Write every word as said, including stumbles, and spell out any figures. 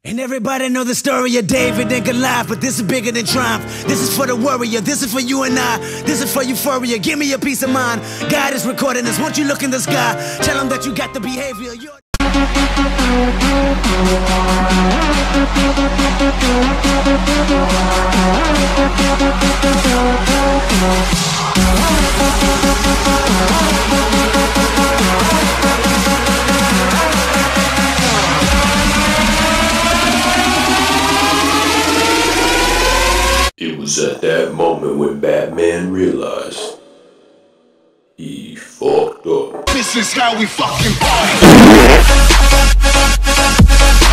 And everybody know the story of David and Goliath, but this is bigger than triumph. This is for the warrior, this is for you and I. This is for euphoria, give me a peace of mind. God is recording this, won't you look in the sky? Tell him that you got the behavior. You're It was at that moment when Batman realized he fucked up. This is how we fucking party.